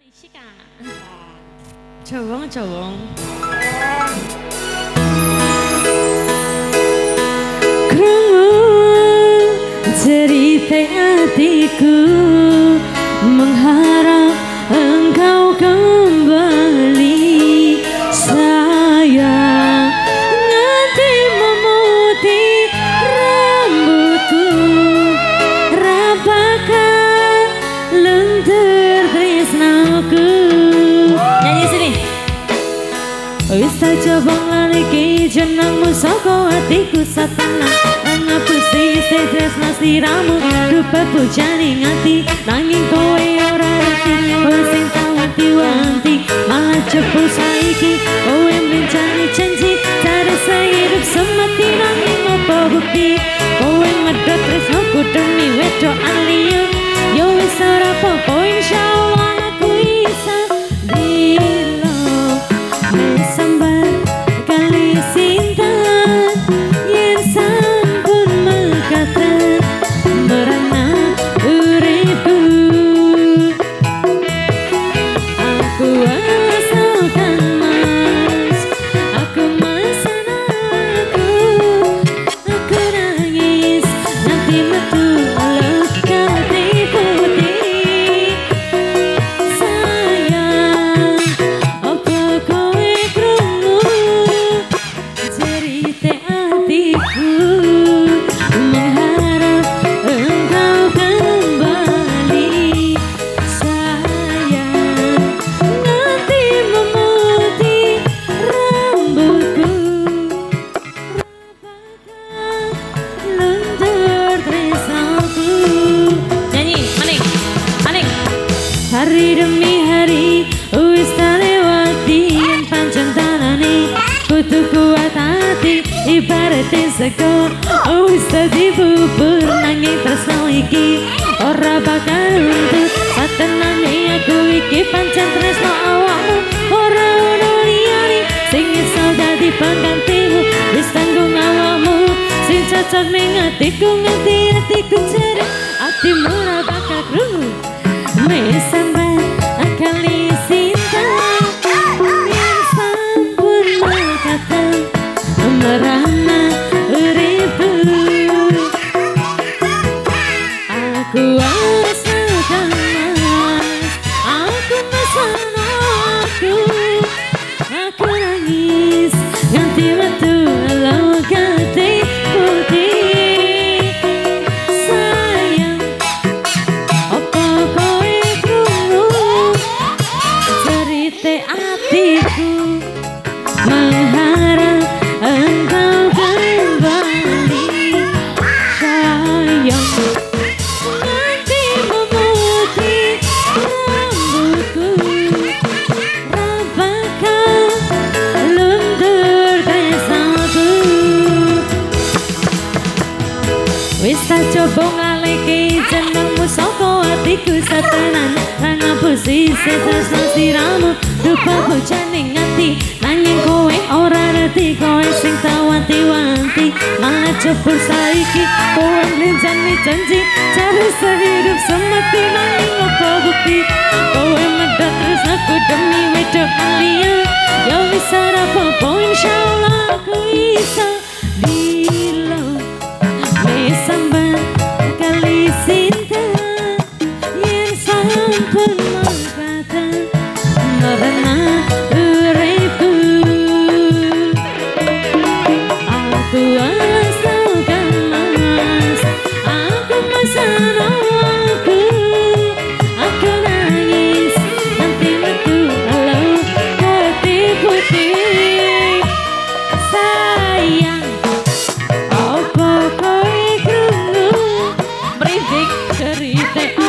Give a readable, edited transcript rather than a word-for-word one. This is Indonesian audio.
Shika. Cowong. Krungu cerita hatiku, mengharap engkau kembali. Sayang, nanti memutih rambutku, rapakah lentur tresnaku. Nyanyi sini. Wis tak coba ngeliki jenengmu saka hatiku satenang. Ngapusi tresna sliramu, rupa pujani ngati. Nanging kowe ora ngerti, kowe sing tau wanti-wanti. Malah jebul saiki, kowe mlencani janji. Cara hidup semati nanging apa bukti. Kowe medhot tresnaku demi wedokan liya. Yo wis ora apa-apa insyaallah aku isa dilo. Sambat kali sinten yen sampun mekaten merana uripku. Aku asalkan mas, aku mesen aku nangis nanti metu lekati putih. Sayang, apa kowe krungu cerita hatiku, mengharap engkau kembali. Sayang, nanti memutih rambutku, rapakah lentur tresnaku. Nyanyi, maning. Hari demi hari wis tak lewati, yen pancen tanane kudu kuat hati. Ibaratnya sego wis dadi bubur, nanging tresno iki ora bakal luntur. Satenane aku iki pancen tresno awakmu, ora ono liyane sing iso dadi penggantimu. Wis tanggung awakmu sing cocok ning atiku, ngerti atiku jare atimu ora bakal krungu. Sambat kali sinten yen sampun mekaten merana uripku. Aku asalkan mas, aku mesen aku nangis nganti metu lekati putih. Sayang, apa kowe krungu cerita hatiku, mengharap engkau kembali. Sayang, nanti memutih rambutku, rapakah luntur tresnaku. Wis tak coba ngalihke jenengmu saka hatiku satenan. Ngapusi tresna sliramu, rupa bojane ngati. Nanging kowe ora ngerti, kowe sing tau wanti-wanti. Malah jebul saiki kowe mlencani janji. Cara hidup semati nanging apa bukti. Kowe medhot tresnaku demi wedokan liya. Ya wis ora apa-apa insyaallah aku isa dilo. Sambat kali sinten yen sampun mekaten merana uripku. Aku asalkan mas, aku mesen aku nangis nanti metu lekati putih. Sayang, apa kowe krungu mridik cerita